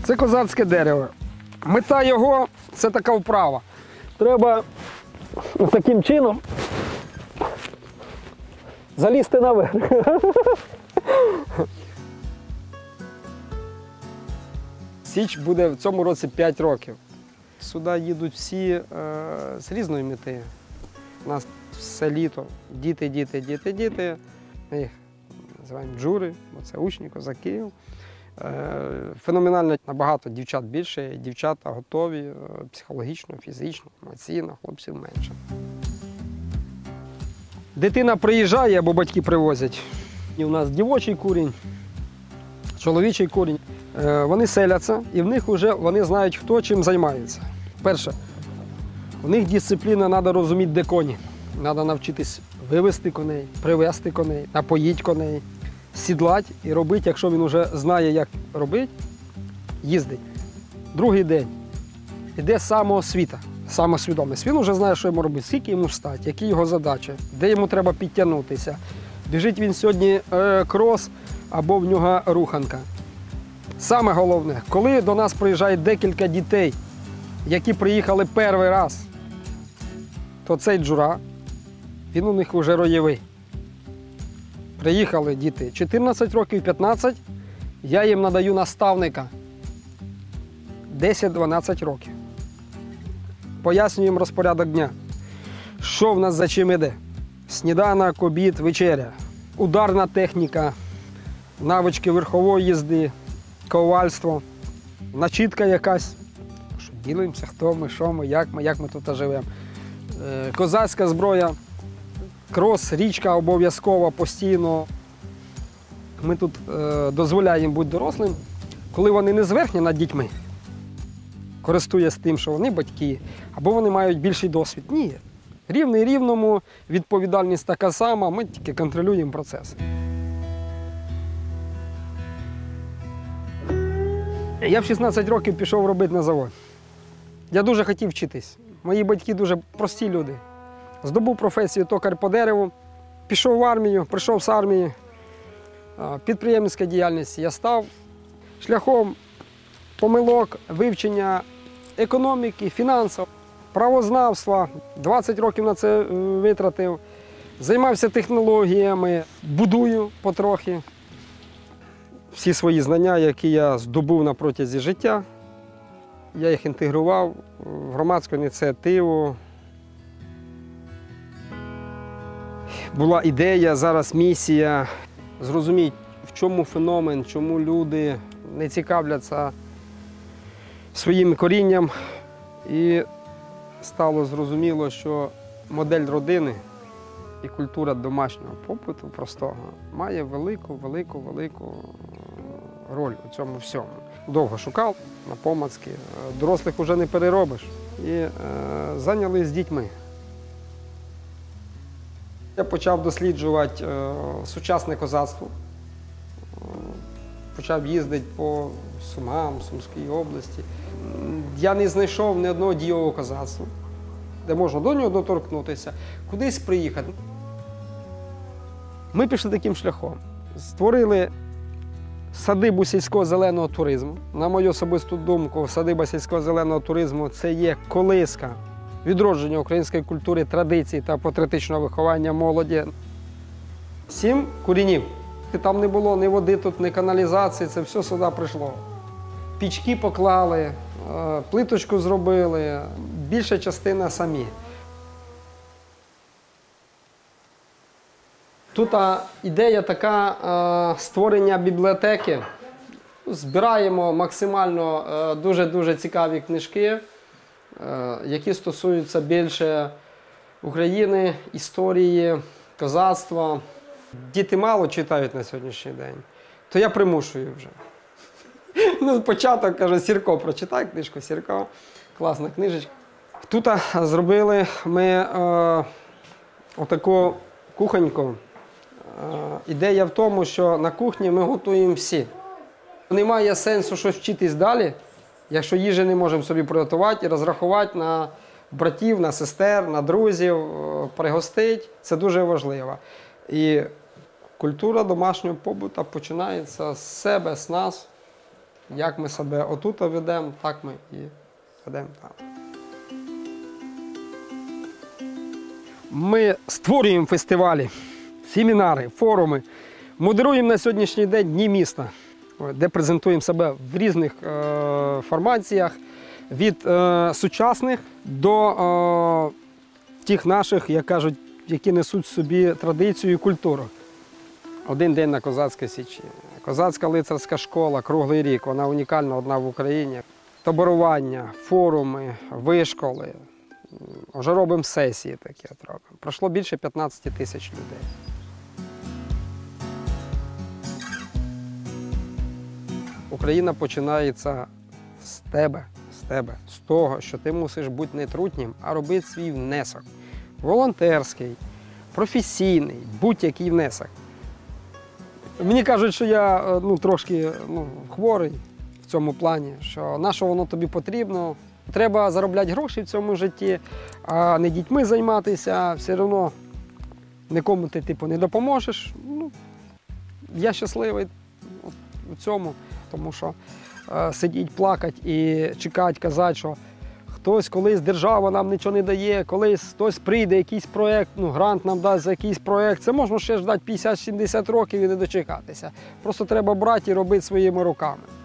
Це козацьке дерево. Мета його – це така вправа. Треба ось таким чином залізти наверх. Січ буде в цьому році 5 років. Сюди їдуть всі з різної мети. У нас все літо діти, діти, діти, діти. Ми їх називаємо джури, бо це учні, козаки. Феноменально набагато дівчат більше, дівчата готові психологічно, фізично, емоційно, хлопців менше. Дитина приїжджає або батьки привозять. І у нас дівочий курінь, чоловічий курінь. Вони селяться і в них вже вони знають, хто чим займається. Перше, у них дисципліна, треба розуміти, де коні. Треба навчитись вивести коней, привезти коней, напоїти коней, сідлати і робити, якщо він вже знає, як робити, їздить. Другий день йде самоосвіта, самосвідомість. Він вже знає, що йому робити, скільки йому встати, які його задачі, де йому треба підтягнутися. Біжить він сьогодні крос або в нього руханка. Саме головне, коли до нас приїжджає декілька дітей, які приїхали перший раз, то цей джура, він у них вже роєвий. Приїхали діти 14 років, 15, я їм надаю наставника 10-12 років. Пояснюю їм розпорядок дня, що в нас за чим іде. Сніданок, обід, вечеря, ударна техніка, навички верхової їзди, ковальство, начітка якась, що ділимося, хто ми, що ми, як ми тут живемо. Козацька зброя, крос, річка обов'язково, постійно. Ми тут дозволяємо їм бути дорослим, коли вони не зверхні над дітьми, користуються тим, що вони батьки, або вони мають більший досвід. Ні. Рівний рівному, відповідальність така сама, ми тільки контролюємо процес. Я в 16 років пішов робити на завод. Я дуже хотів вчитись. Мої батьки дуже прості люди. Здобув професію токар по дереву, пішов в армію, прийшов з армії. Підприємницька діяльність я став шляхом помилок, вивчення економіки, фінансів, правознавства. 20 років на це витратив. Займався технологіями, будую потрохи. Всі свої знання, які я здобув на протязі життя, я їх інтегрував в громадську ініціативу. Була ідея, зараз місія зрозуміти, в чому феномен, чому люди не цікавляться своїм корінням. І стало зрозуміло, що модель родини і культура домашнього побуту простого має велику роль у цьому всьому. Довго шукав на помацки, дорослих вже не переробиш. І зайнялися з дітьми. Я почав досліджувати сучасне козацтво. Почав їздити по Сумам, Сумській області. Я не знайшов ні одного дієвого козацтва, де можна до нього доторкнутися, кудись приїхати. Ми пішли таким шляхом. Створили садибу сільського зеленого туризму. На мою особисту думку, садиба сільського зеленого туризму – це є колиска відродження української культури, традицій та патріотичного виховання молоді. 7 корінів. Там не було ні води, тут, ні каналізації, це все сюди прийшло. Пічки поклали, плиточку зробили, більша частина самі. Тут ідея така створення бібліотеки. Збираємо максимально дуже цікаві книжки, які стосуються більше України, історії, козацтва. Діти мало читають на сьогоднішній день, то я примушую вже. Ну, початок, каже, Сірко, прочитай книжку, Сірко, класна книжечка. Тут зробили ми отаку кухоньку. Ідея в тому, що на кухні ми готуємо всі. Немає сенсу щось вчитись далі, якщо їжі не можемо собі приготувати і розрахувати на братів, на сестер, на друзів, пригостити. Це дуже важливо. І культура домашнього побуту починається з себе, з нас. Як ми себе отут ведемо, так ми і ведемо там. Ми створюємо фестивалі, семінари, форуми, модеруємо на сьогоднішній день Дні міста, де презентуємо себе в різних формаціях, від сучасних до тих наших, як кажуть, які несуть в собі традицію і культуру. Один день на Козацькій Січі. Козацька лицарська школа, круглий рік, вона унікальна одна в Україні. Таборування, форуми, вишколи. Вже робимо сесії такі. Пройшло більше 15 тисяч людей. Україна починається з тебе, з того, що ти мусиш бути не трутнім, а робити свій внесок. Волонтерський, професійний, будь-який внесок. Мені кажуть, що я трошки хворий в цьому плані, що на що воно тобі потрібно. Треба заробляти гроші в цьому житті, а не дітьми займатися, все одно нікому ти не допоможеш. Я щасливий у цьому, тому що сидіть, плакати і чекати, казати, що хтось колись, держава нам нічого не дає, колись хтось прийде, якийсь проєкт, грант нам дасть за якийсь проєкт. Це можна ще ждати 50-70 років і не дочекатися. Просто треба брати і робити своїми руками.